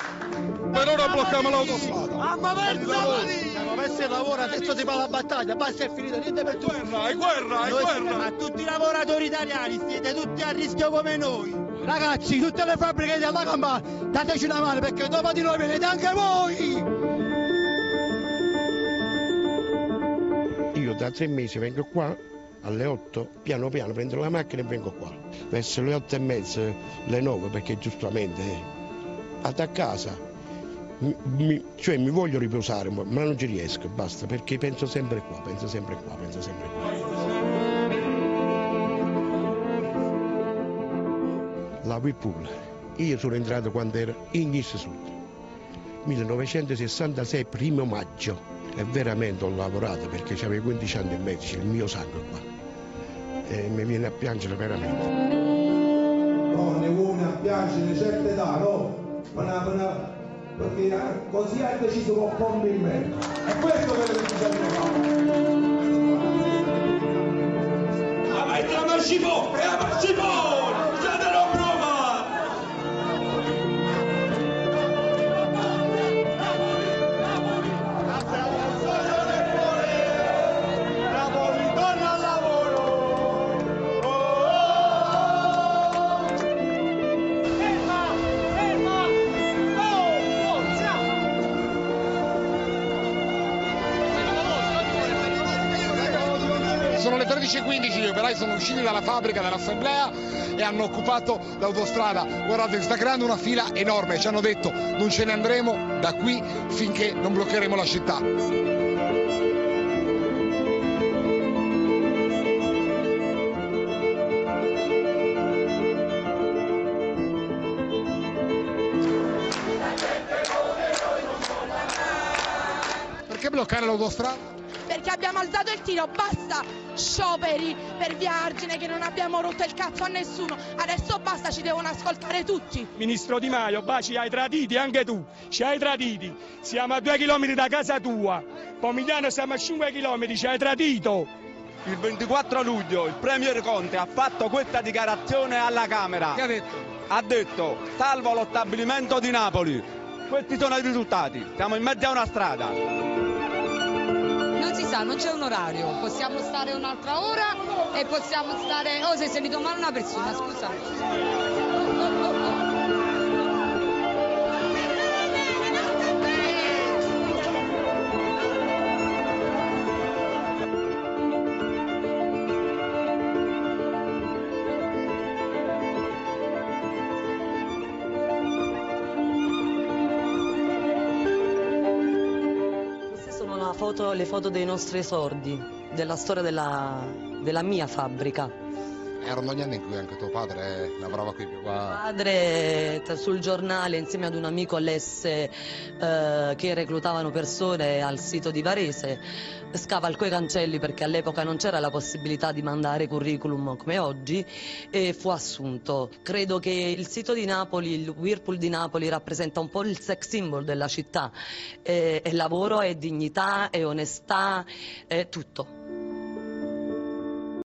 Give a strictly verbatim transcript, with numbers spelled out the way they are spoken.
Per ora blocchiamo l'autostrada. Mamma mia! Ma questo è il lavoro, adesso si fa la battaglia, basta è finita, niente per tutti. Guerra, è guerra, è guerra. Ma tutti i lavoratori italiani siete tutti a rischio come noi. Ragazzi, tutte le fabbriche della Campania, dateci una mano perché dopo di noi venite anche voi. Io da tre mesi vengo qua alle otto, piano piano prendo la macchina e vengo qua. Verso le otto e mezza, le nove, perché giustamente vado a casa. Mi, mi, cioè mi voglio riposare, ma non ci riesco, basta, perché penso sempre qua, penso sempre qua, penso sempre qua. La Whirlpool, io sono entrato quando ero in East Sud, millenovecentosessantasei, primo maggio, e veramente ho lavorato perché avevo quindici anni e mezzo, il mio sangue qua, e mi viene a piangere veramente. No, ne vuole a piangere certe età, no? Una, una... perché così ha deciso con pompe in me. E questo quello che bisogna fare. Ah, ma è la marcipò, è la marcipò! Siete la prova! Napoli, torna al lavoro! Ferma, ferma! Sono le tredici e quindici, gli operai sono usciti dalla fabbrica dell'assemblea e hanno occupato l'autostrada. Guardate, sta creando una fila enorme, ci hanno detto non ce ne andremo da qui finché non bloccheremo la città. Perché bloccare l'autostrada? Perché abbiamo alzato il tiro, basta scioperi per Via Argine che non abbiamo rotto il cazzo a nessuno, adesso basta, ci devono ascoltare tutti. Ministro Di Maio, bah, ci hai traditi anche tu, ci hai traditi, siamo a due chilometri da casa tua, Pomigliano siamo a cinque chilometri, ci hai tradito. Il ventiquattro luglio il Premier Conte ha fatto questa dichiarazione alla Camera. Che ha detto? Ha detto, salvo lo stabilimento di Napoli. Questi sono i risultati, siamo in mezzo a una strada. Non si sa, non c'è un orario, possiamo stare un'altra ora e possiamo stare... Oh, si è sentito male una persona, scusa. Foto, le foto dei nostri esordi, della storia della, della mia fabbrica. Erano gli anni in cui anche tuo padre lavorava qui più qua. Mio padre sul giornale insieme ad un amico all'Esse eh, che reclutavano persone al sito di Varese scavalcò i cancelli perché all'epoca non c'era la possibilità di mandare curriculum come oggi e fu assunto. Credo che il sito di Napoli, il Whirlpool di Napoli rappresenta un po' il sex symbol della città, e, e lavoro e dignità e onestà e tutto.